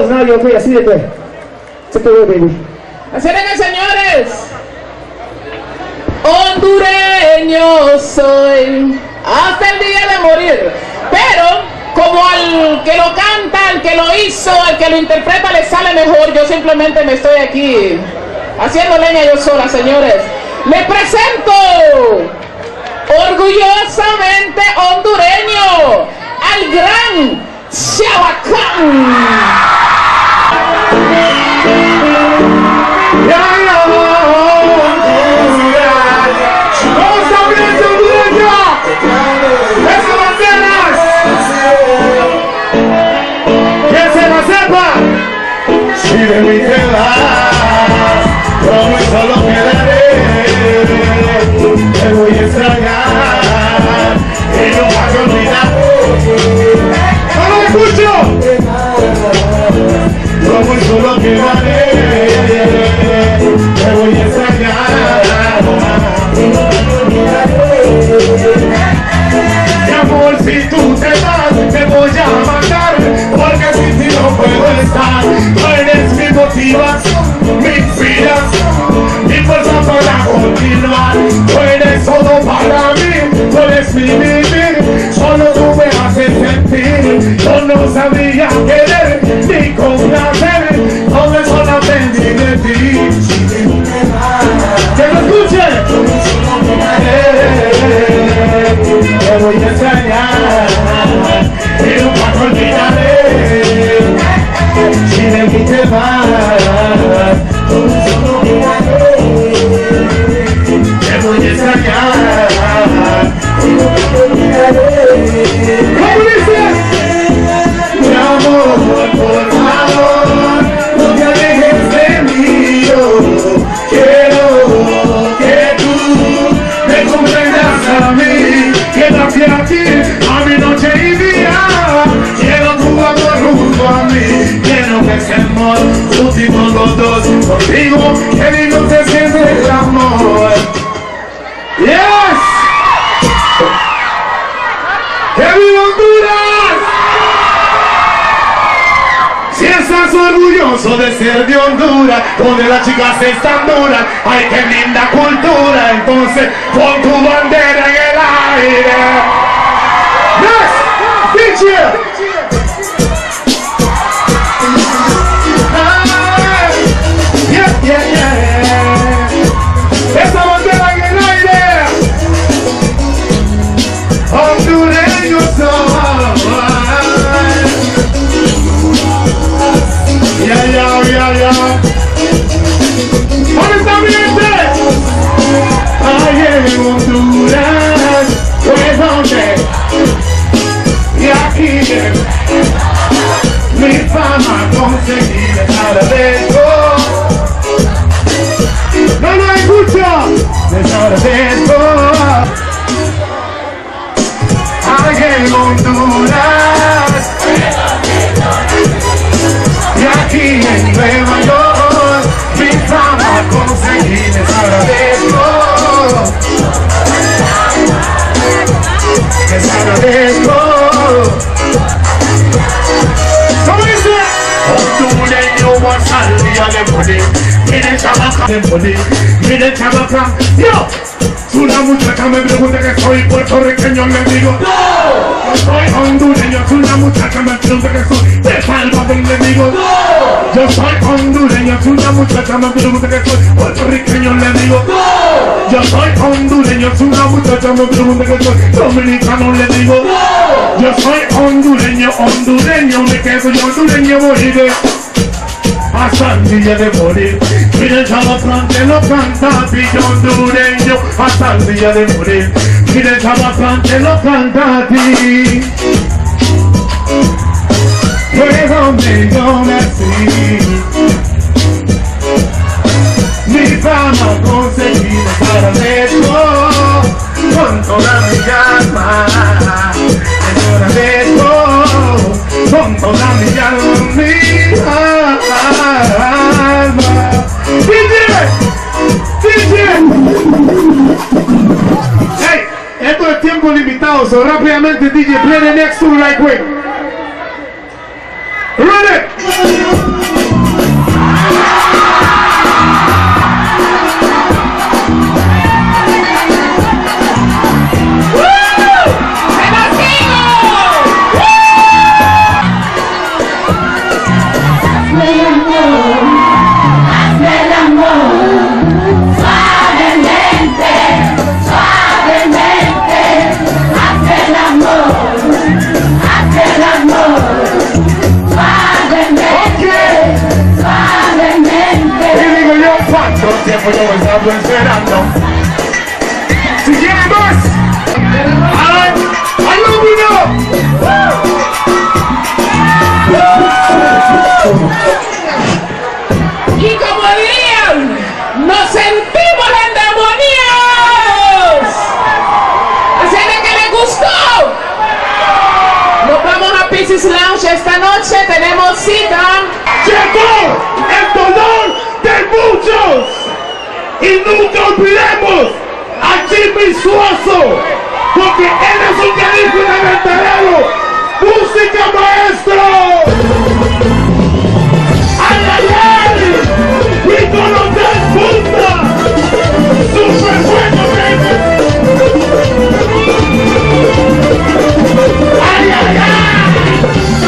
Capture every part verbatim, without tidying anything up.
now you're okay, así de pues. Se te ve, baby. Acérquense, señores. Hondureño soy hasta el día de morir. Pero, como al que lo canta, al que lo hizo, al que lo interpreta le sale mejor, yo simplemente me estoy aquí haciendo leña yo sola, señores. Les presento orgullosamente hondureño al gran Chabacán. Si de mí te vas, prometo lo que daré. Te voy a extrañar y no vas a olvidar. ¡No lo escucho! Prometo lo que daré. Te voy a extrañar y no vas a olvidar. Mi amor, si tú te vas, te voy a matar, porque sin ti no puedo estar. Tú eres mi motivación, mi inspiración, mi fuerza para continuar. Tú eres todo para mí, tú eres mi vivir, solo tú me haces sentir. Yo no sabía querer ni complacer, todo eso lo aprendí de ti. ¡Que lo escuche! Te voy a extrañar y nunca te olvidaré. Si de mí te vas, tú solo miraré. Te voy a extrañar y nunca te olvidaré. ¿Cómo dice? Mi amor, por favor, no te alejes de mí. Yo quiero que tú me comprendas a mí. Quédate aquí a mi noche y día. Quiero tu amor junto a mí. Quiero que seamos últimos los dos. Contigo, que lindo se siente el amor. Yes. ¡Que viva Honduras! Si estás orgulloso de ser de Honduras, donde las chicas están duras, ay, qué linda cultura. Entonces pon tu bandera en el aire. Yes, teacher. Yeah, yeah, yeah. Esa bandera en el aire. Hondureño soy. Yeah, yeah, yeah, yeah. Honestamente, ay, en Honduras, pues donde, y aquí mi fama conseguí dejar de esto. No lo escucho, dejar de esto. Ay, en Honduras, y aquí en Nueva York, mi fama conseguí dejar de esto. Dejar de esto. ¿Cómo dice? Hondureño vas al día de morir. Mire Chabaca de morir. Mire Chabaca. Yo. Una muchacha me pregunta que soy puertorriqueño, le digo no. Yo soy hondureño. Una muchacha me pregunta que soy de Salvador, le digo no. Yo soy hondureño. Una muchacha me pregunta que soy puertorriqueño, le digo no. Yo soy hondureño. Una muchacha me pregunta que soy dominicano, le digo no. Yo soy hondureño, hondureño, me quedo yo hondureño, moriré hasta el día de morir. Mira el Chabacán que lo canta, pillo hondureño, hasta el día de morir. Mira el Chabacán que lo canta a ti. Fue donde yo nací. Mi fama conseguí dejar de esto con toda mi alma. Con toda mi alma, mi alma. D J, D J. Hey, esto es tiempo limitado, so rápidamente D J, play the next two right quick. Ready? estamos esperando. Si quieren más, ¡ay! ¡Alumno! Y como dirían, nos sentimos endemoniados. Así de que les gustó. Nos vamos a Pisces Lounge esta noche, tenemos cita. Llegó el dolor de muchos y nunca olvidemos a Jimmy Suazo, porque él es un canícula veterano. ¡Música, maestro! ¡Ay, ay, ay! ¡Y con los tres puntas! ¡Súper bueno, baby! ¡Ay, ay, ay!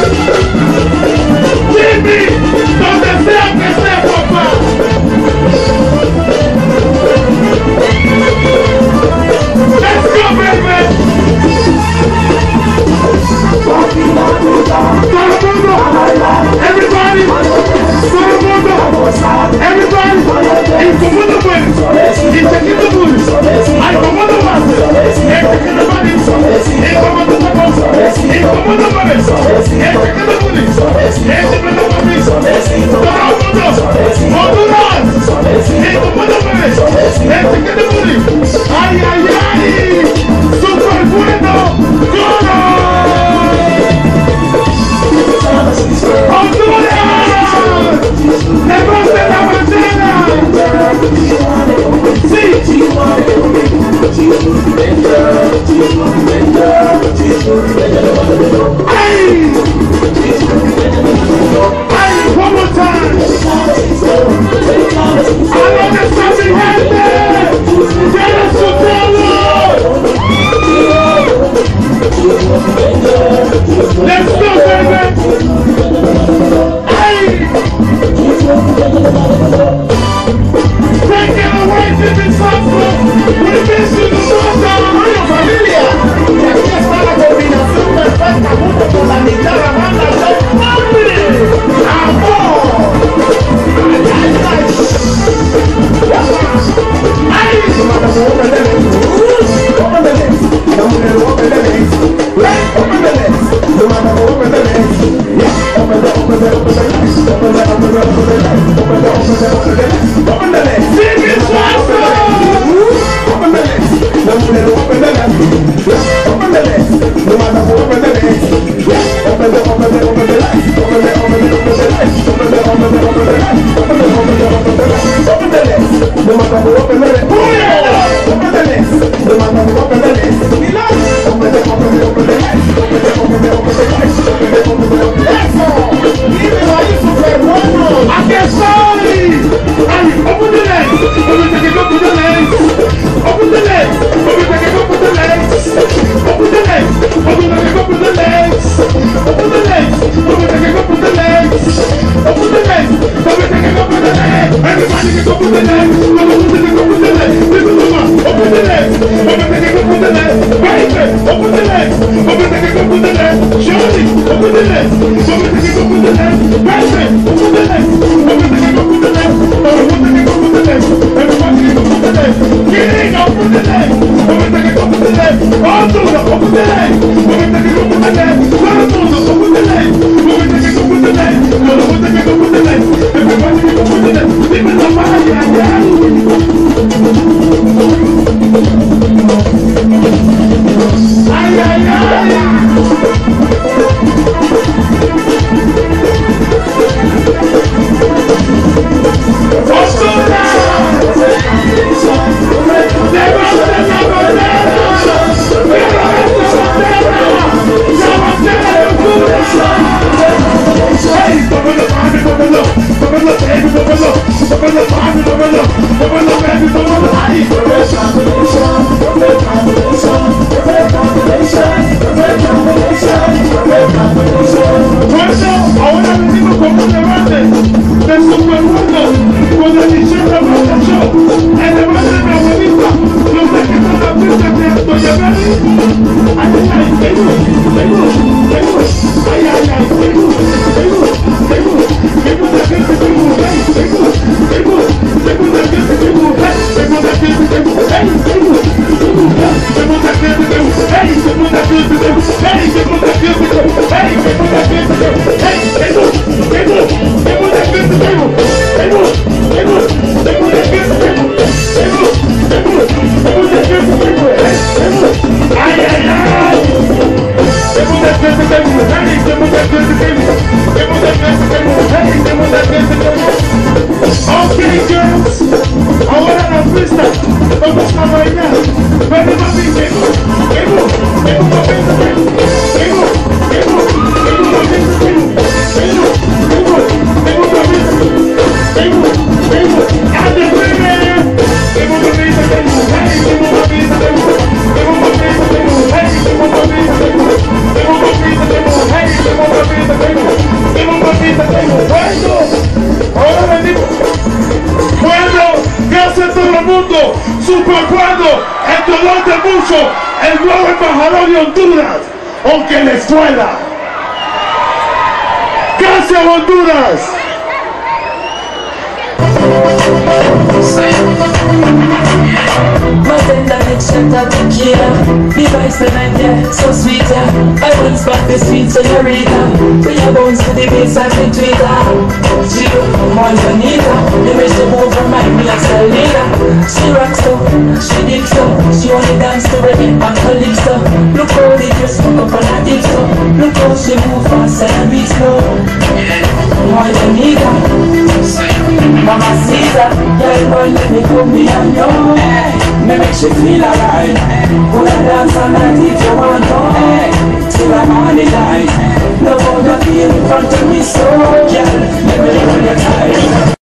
¡Jimmy! ¡Donde sea que esté, papá! ¡Let's go, baby! Todo el mundo, everybody, todo el mundo, everybody, y como no puedes, y chequito puedes, ay como no vas, y chequito puedes, y como no puedes, y como no puedes, y chequito puedes, y chequito puedes, todo el mundo, Honduras, y como no puedes, y chequito puedes, ay ay ay, super bueno, ¡Golo! ¡Honduras! ¡Lejos de la bandera! ¡Sí! ¡Ay! ¡Ay! ¡One more time! ¿A dónde está mi gente? ¡Quiero su todo! ¡Let's go, baby! Take it away, Jimmy Suazo. We miss you, Suazo. Oye, familia, y aquí está la combinación perfecta junto con la guitarra banda John Murphy. ¡Amor! ¡Ay, ay, ay! ¡Ay! Open the legs. Open the legs. Open the legs. Open the legs. No matter who open the legs. Open the, open the, open the legs. Open the, open the, open the legs. Open the, open the, open the legs. Open the legs. Jimmy Suazo. Open the legs. No matter who open the legs. Open the legs. No matter who open the legs. Open the, open the, open the legs. Open the, open the, open the legs. Open the, open the, open the legs. Open the, open the, open the legs. Open the legs. No matter who open the legs. Open the legs. No matter who open the legs. Open the, open the, open the legs. Open the, open the, open the legs. Open the, open the, open the legs. Dímelo ahí, super bueno. Aquí estoy. Ay, open the legs. Open the, open the legs. Open the legs. Open the, open the legs. Open the legs. Open the, open the legs. Open the legs. Open the, open the legs. Open the legs. Open the, open the legs. Everybody can open the legs. Open the, open the legs. Open the legs. Open the, open the legs. Baby, open the legs. Open the, open the legs. Shorty, open the legs. Open the, open the legs. Baby, open the legs. Open the, open the legs. Open the, open the legs. Everybody can open the legs. Getting open the legs. Open the, open the legs. All through the open the legs. Open the, open the legs. Todo el mundo, open the legs. Open the, open the legs. Todo el mundo que open the legs. Everybody can open the legs. Dime la magia, ay, ay, ay, ay. Ahora venimos con un debate de supermundo con la edición de Bronca Show. El debate de mi abuelita, los de que están las pistas de Antonio Berry. Ay, ay, ay, tengo, tengo, tengo, ay, ay, ay, tengo, tengo, tengo, tengo una gente, tengo, tengo, tengo, tengo una gente, tengo, mundo, superando el dolor de muchos, el nuevo embajador de Honduras, aunque les duela. Gracias, Honduras. My tender action of the killer. The vice and yeah, so sweet yeah. I once back the sweet senorita. We are bones to the base of the Twitter. She look more than Anita. The way she move her mind me like Selena. She rocks so, she digs so. She only dance to reggae and calypso. Look how the dress fuck up on her hips so. Look how she move fast and beat slow. More than Anita. Mama Caesar, girl, boy, let me come me and you. Me make she feel alright. Put a dance all night if you want to. Till I'm on the light. Love how you feel in front of me so, girl, let me live on your time.